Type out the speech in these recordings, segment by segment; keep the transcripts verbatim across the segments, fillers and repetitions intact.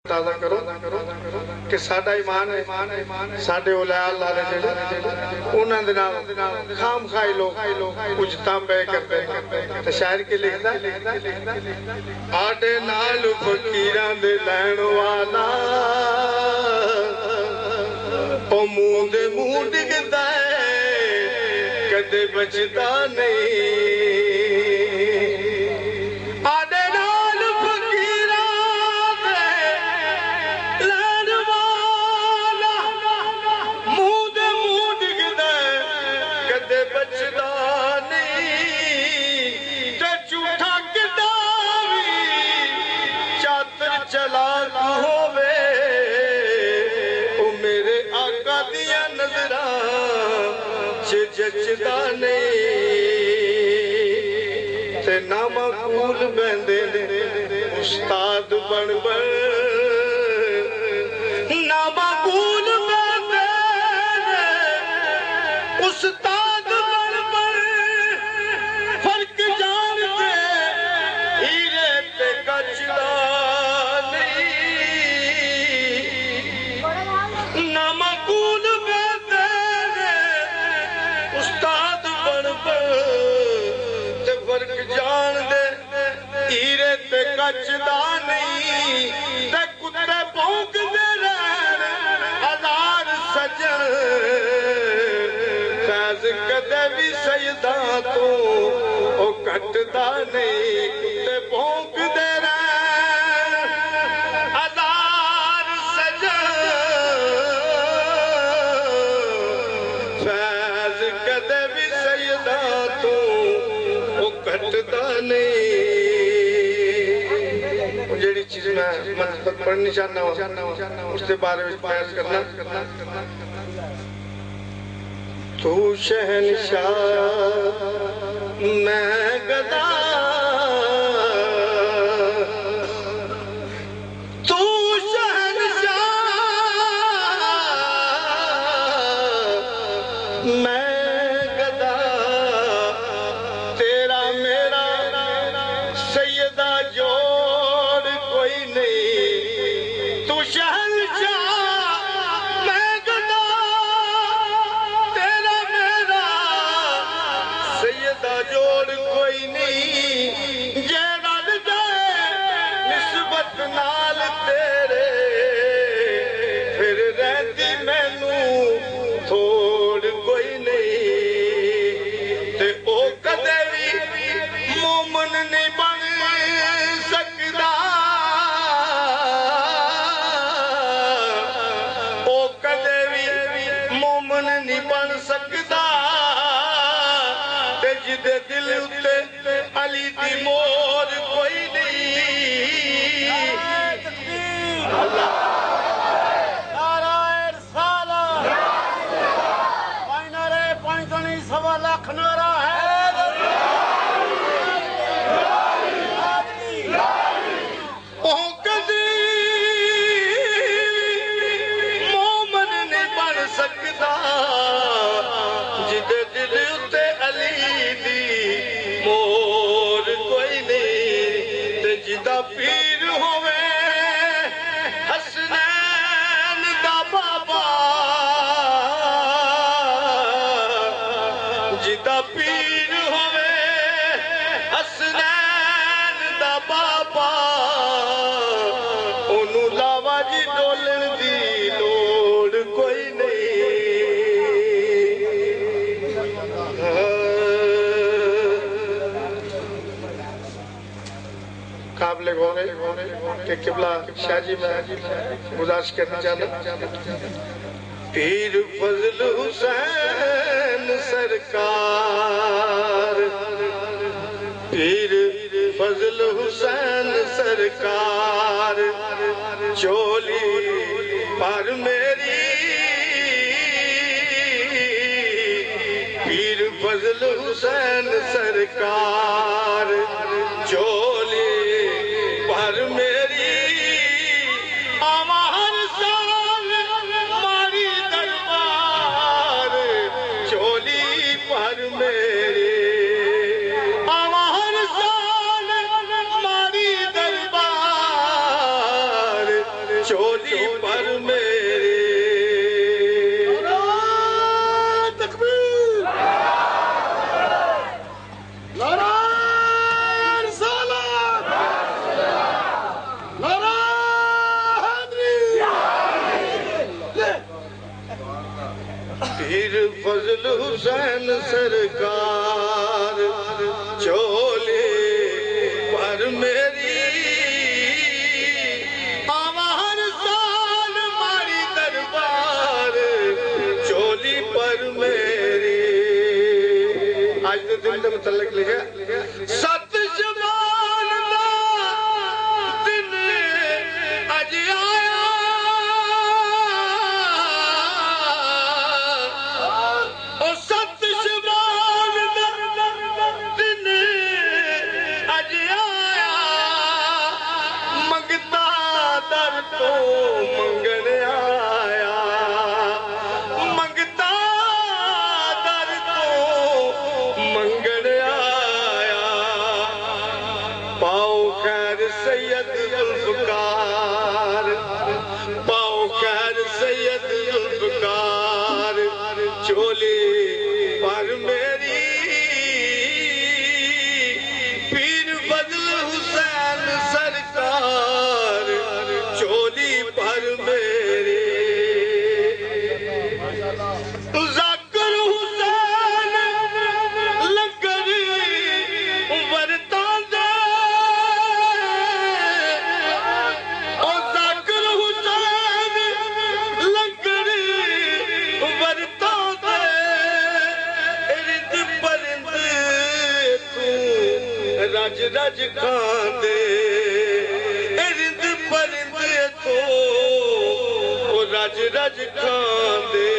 ताज़ा करो कि साडा ईमान है साडे औलिया अल्लाह दे जेड़े उन्हां दे नाल खाम खाई लोग उजता पे करते ते शायर के लिखदा आडे नाल फकीरां दे लैण वाला ओ मुंह दे मुंह डिगदा कदे बचदा नहीं जचदा नहीं ते ना मकूल बंदे उस्ताद बन बन ना मकूल बंदे उस्ताद बन बन फर्क जानते हीरे ते कचदा नहीं ना मकूल जान दे हीरे ते कचदा नहीं ते कुत्ते भौंकदे रहन हजार सजन फैज कदे भी सजदा तो ओ कटदा नहीं कुत्ते भौंकदे रहन हजार सजन फैज कदे भी सजदा तो कटदा नहीं जेड़ी चीज मैं मतलब पढ़नी चाहना हूँ उसके बारे में बयान करना तू शहनशाह मैं गदा तू शहनशाह मैं दिल उत्ते अली दी मोर कोई नहीं नारायण साला पाइनारे पाइतनी सवा लाख नारा है ओ कदी मोमन नहीं बन सकता जिदे दिल उत्ते अली मोर कोई नहीं ते जिदा पीर होवे हसनैन दा बाबा जिदा पीर होवे हसनैन दा बाबा ओनू लावा जी डोलन दी लोड़ कोई नहीं काबिल गौरे के किबला शाह जी में गुजारिश करना चाहता पीर फजल हुसैन सरकार पीर फजल हुसैन सरकार चोली पर मेरी पीर फजल हुसैन सरकार चोली पर मेरी आवा हर साल मारी दरबार चोली पर मेरी आवा हर साल मारी दरबार चोली पर मेरे तकबीर नारा रिसालत नारा हैदरी पीर फजल हुसैन सरकार चोली पर मेरी आवार साल मारी दरबार चोली पर मेरी आज के दिन के मुतल्लिक लिखा सत शबान दा दिन अज आया ओ सत शबान दा दिन अज आया मंगता दर तो मंगन आया मंगता दर तो मंगन आया पाओ खैर सैयद जुल्फकार पाओ खैर सैयद जुल्फकार चोली पर मेरी पीर फजल हुसैन सरकार चोली पर मेरी जाकिर हुसैन लंगर वरतां दे ओ जाकिर हुसैन लंगर वरतां दे इर्द परिंद तू रज रज खांदे इर्द परिंद तू ओ रज रज खांदे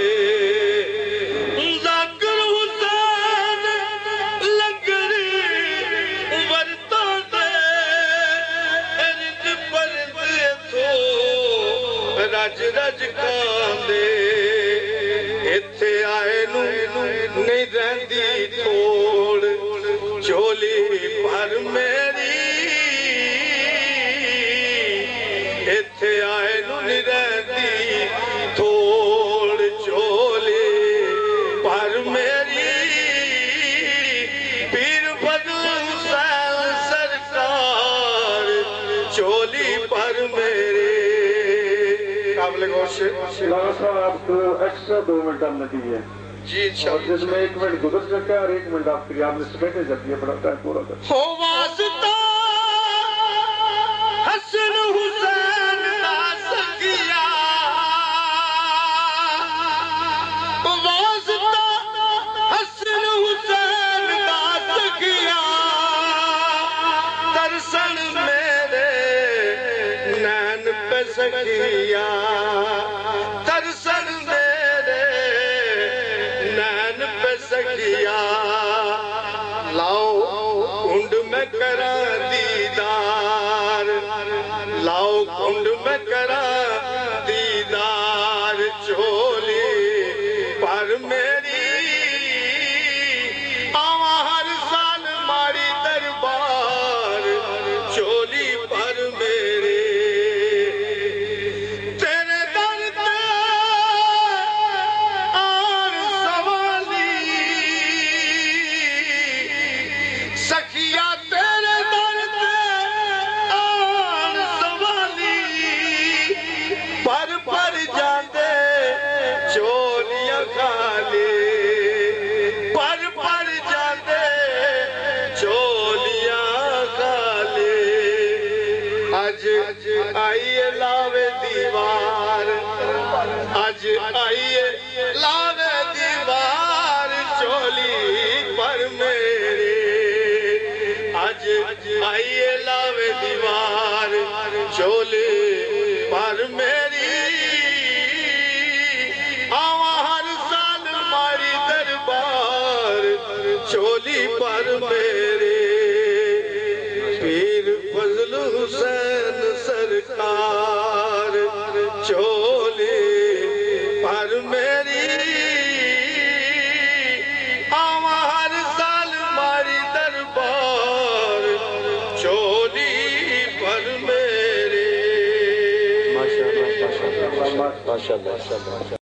जाकिर हुसैन लंगर वरतां दे इर्द परिंद तू रज रज खांदे इत्थे आए नू नहीं रहंदी थोड़ चोली पर मेरी इत्थे आए नू नहीं रहंदी थोड़ चोली पर मेरी पीर फजल हुसैन सरकार चोली पर मेरे काबिल गौर से लाला साहब आपको एक्स्ट्रा दो मिनट आप नतीजे जी और इंशाअल्लाह जिसमें एक मिनट गुजर चुका है और एक मिनट आपके लिए आपने समेटे जल्दी अपना टाइम पूरा कर हो वास्ता हसन हुसैन दा सखिया वास्ता हसन हुसैन दा सखिया तरसन मेरे नैन पे सखिया तरसन मेरे नैन पे सखिया लाओ कुंड में करा दीदार लाओ कुंड में करा दीदार चोली पर मेरी आवा हर साल मारी दरबार चोली पर मेरे तेरे दर ते आर सवाली सखिया तेरे दर ते आन सवाली पर पर जाते चोलियां खाली पर पर जाते चोलियां खाली अज आइए लावे दीवार अज आइए लावे दीवार चोली पर मेरे अज आइए लावे दीवार चोली पर मेरी आवा हर साल मारी दरबार चोली पर मेरे पीर फजल हुसैन सरकार चोली पर मेरी आवा हर साल मारी दरबार चोली पर मेरे माशाअल्लाह माशाअल्लाह।